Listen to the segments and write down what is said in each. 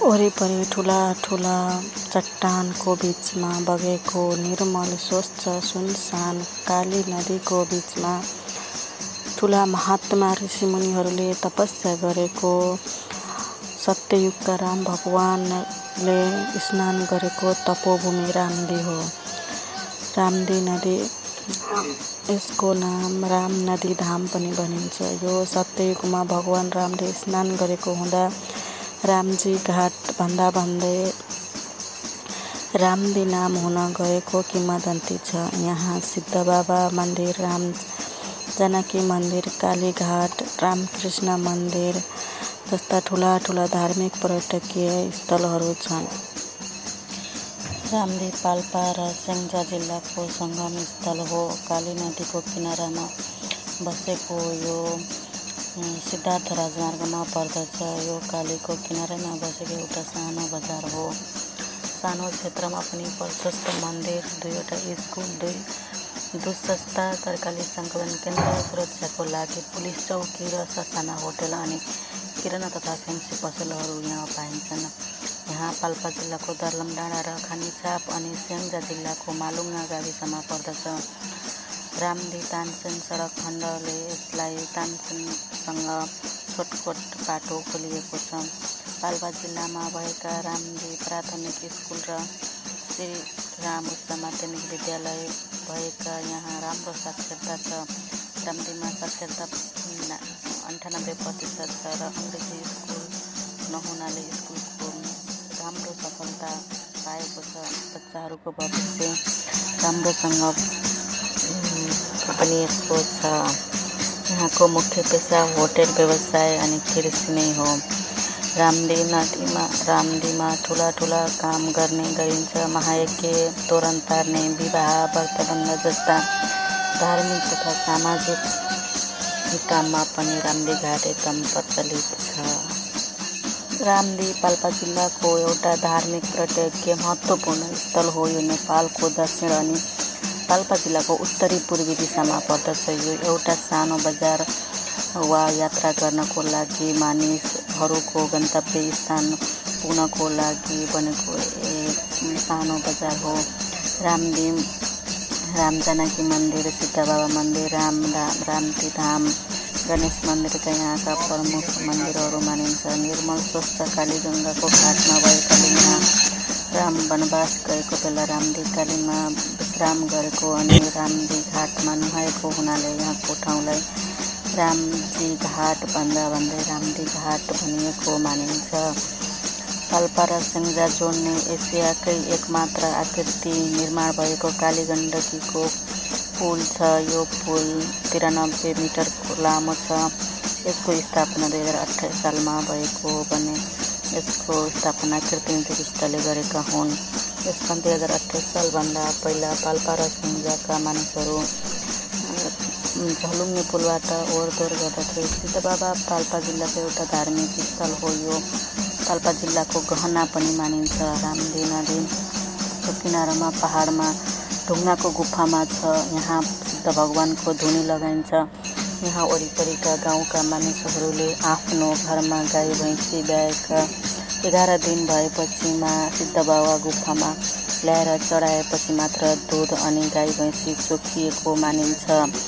वरिपरि ठुला ठुला चट्टानको बीचमा बगेको निर्मल स्वच्छ सुनसान काली नदीको बीचमा ठुला महात्मा ऋषिमुनिहरूले तपस्या गरेको सत्ययुगका राम भगवानले स्नान गरेको तपोभूमि रामदी हो। रामदी नदी, यसको नाम राम नदी धाम पनि भनिन्छ। यो सत्ययुगमा भगवान रामले स्नान गरेको हुँदा रामजी घाट भन्दा भन्दै रामदी नाम हुन गएको किंवदन्ती छ। यहाँ सिद्धबाबा मन्दिर, राम जानकी मन्दिर, कालीघाट, रामकृष्ण मन्दिर जस्ता ठुला ठुला धार्मिक पर्यटकीय स्थलहरू छन्। रामदी पाल्पा र स्याङ्जा जिल्लाको सङ्गम स्थल हो। काली नदीको किनारामा बसेको यो सिद्धार्थ राजमार्गमा पर्दछ। यो कालीको किनारामा बसेको एउटा सानो बजार हो। सानो क्षेत्रमा पनि प्रशस्त मन्दिर, 2वटा स्कुल, 2 सस्ता तरकारी सङ्कलन केन्द्र, सुरक्षाको लागि पुलिस चौकी र ससाना होटल अनि किराना तथा फ्यान्सी पसलहरू यहाँ पाइन्छन्। यहाँ पाल्पा जिल्लाको दर्लम डाँडा र खानीछाप अनि स्याङ्जा जिल्लाको मालुङ्गा गाविसमा पर्दछ। रामदी तानसेन सडक खण्डले यसलाई तानसेनसँग छोटकोट बाटो खोलिएको छ। पाल्पा जिल्लामा भएका रामदी प्राथमिक स्कुल र श्री राम उच्च माध्यमिक विद्यालय भएका यहाँ राम्रो साक्षरता छ। रामदीमा साक्षरता 98% छ र अङ्ग्रेजी स्कुल नहुनाले स्कुलको राम्रो सफलता पाएको छ। बच्चाहरूको भविष्य राम्रोसँग पनि यसको छ। यहाँको मुख्य पेसा होटेल व्यवसाय अनि कृषि नै हो। रामदीमा ठुला ठुला काम गर्ने गरिन्छ। महायज्ञ, तोरण तार्ने, विवाह, व्रतबन्ध जस्ता धार्मिक तथा सामाजिक काममा पनि रामदी घाट एकदम प्रचलित छ। रामदी पाल्पा जिल्लाको एउटा धार्मिक पर्यटकीय महत्त्वपूर्ण स्थल हो। यो नेपालको दक्षिण अनि पाल्पा जिल्लाको उत्तरी पूर्वी दिशामा पर्दछ। यो एउटा सानो बजार वा यात्रा गर्नको लागि मानिसहरूको गन्तव्य स्थान पुग्नको लागि बनेको एक सानो बजार हो। रामदी राम जानकी मन्दिर, सिद्धबाबा मन्दिर, रामदी धाम, गणेश मन्दिरका यहाँका प्रमुख मन्दिरहरू मानिन्छ। निर्मल स्वच्छ कालीगङ्गाको घाटमा भएकाले यहाँ राम वनवास गएको बेला रामदी कालीमा विश्राम गरेको अनि रामदी घाटमा नुहाएको हुनाले यहाँको ठाउँलाई रामजी घाट भन्दा भन्दै रामदी घाट भनिएको मानिन्छ। पाल्पा र स्याङ्जा जोड्ने एसियाकै एकमात्र आकृति निर्माण भएको काली गण्डकीको पुल छ। यो पुल 93 मिटर लामो छ। यसको स्थापना 2028 सालमा भएको भने यसको स्थापना कृत्रिम विशिष्टले गरेका हुन्। यसमा 2028 सालभन्दा पहिला पाल्पा र स्याङ्जाका मानिसहरू झलुङ्गे पुलबाट ओहोरदोहोर गर्दथे। सिद्धबाबा पाल्पा जिल्लाको एउटा धार्मिक स्थल हो। यो पाल्पा जिल्लाको गहना पनि मानिन्छ। रामदी नदीको किनारामा पहाडमा ढुङ्गाको गुफामा छ। यहाँ सिद्ध भगवानको धुनी लगाइन्छ। यहाँ वरिपरिका गाउँका मानिसहरूले आफ्नो घरमा गाई भैँसी ब्याएका 11 दिन भएपछि सिद्धबाबा गुफामा ल्याएर चढाएपछि मात्र दुध अनि गाई भैँसी चोखिएको मानिन्छ।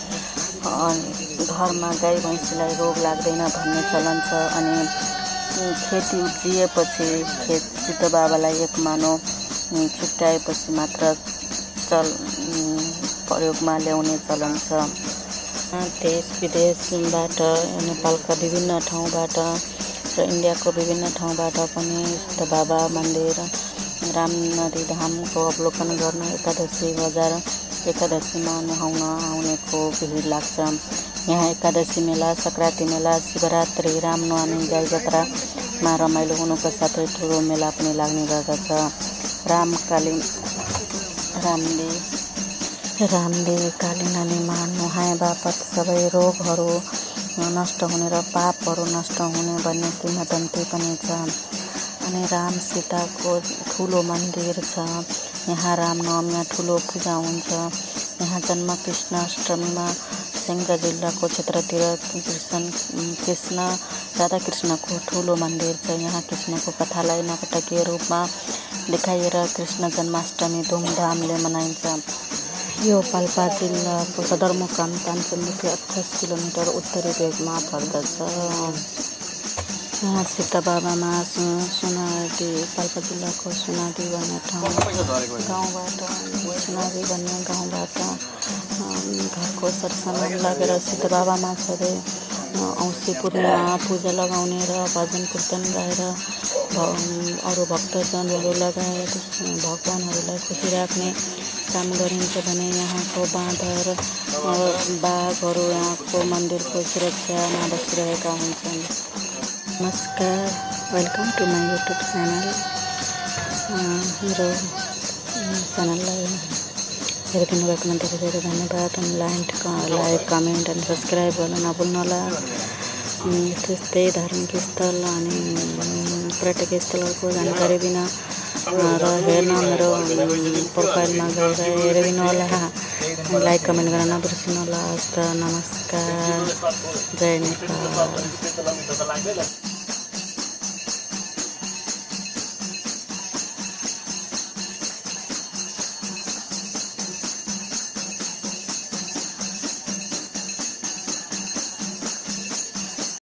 घरमा गाई भैँसीलाई रोग लाग्दैन भन्ने चलन छ अनि खेती उब्जिएपछि सिद्धबाबालाई एक मानो छुट्याएपछि मात्र प्रयोगमा ल्याउने चलन छ। देश विदेशबाट, नेपालका विभिन्न ठाउँबाट र इन्डियाको विभिन्न ठाउँबाट पनि सिद्धबाबा मन्दिर, राम नदी धामको अवलोकन गर्न एकादशीमा नुहाउन आउनेको भिड लाग्छ। यहाँ एकादशी मेला, सङ्क्रान्ति मेला, शिवरात्रि, रामनवमी, गाई जात्रामा रमाइलो हुनुको साथै ठुलो मेला पनि लाग्ने गर्दछ। रामदी काली नदीमा नुहाए बापत सबै रोगहरू नष्ट हुने र पापहरू नष्ट हुने भन्ने किंवदन्ती पनि छ। अनि राम सीताको ठुलो मन्दिर छ। यहाँ रामनवमीमा ठुलो पूजा हुन्छ। यहाँ जन्म कृष्ण अष्टमीमा स्याङ्जा जिल्लाको क्षेत्रतिर कृष्ण राधाकृष्णको ठुलो मन्दिर छ। यहाँ कृष्णको कथालाई नाटकीय रूपमा देखाइएर कृष्ण जन्माष्टमी धुमधामले मनाइन्छ। यो पाल्पा जिल्लाको सदरमुकाम तानचुरदेखि 28 किलोमिटर उत्तरी भेगमा पर्दछ। यहाँ सीता बाबामा सुनादी पाल्पा जिल्लाको सुनादी भन्ने गाउँबाट घरको सरसामान लगेर सीता बाबामा सधैँ औँसी पूर्णिमा पूजा लगाउने र भजन कीर्तन गाएर अरू भक्तजनहरू लगायत भगवानहरूलाई खुसी राख्ने काम गरिन्छ भने यहाँको बाँदर बाघहरू यहाँको मन्दिरको सुरक्षामा बसिरहेका हुन्छन्। नमस्कार, welcome to my YouTube channel. मेरो च्यानललाई हेरिदिनु भएकोमा धेरै धेरै धन्यवाद। अनि लाइक कमेन्ट अनि सब्सक्राइब गर्न नभुल्नुहोला। त्यस्तै धार्मिक स्थल अनि पर्यटक स्थलहरूको जानकारी दिन र हेर्न मेरो प्रोफाइलमा गएर हेरिदिनुहोला। लाइक कमेन्ट गर्न नबिर्सिनुहोला। हस्त नमस्कार, जय नेपाल।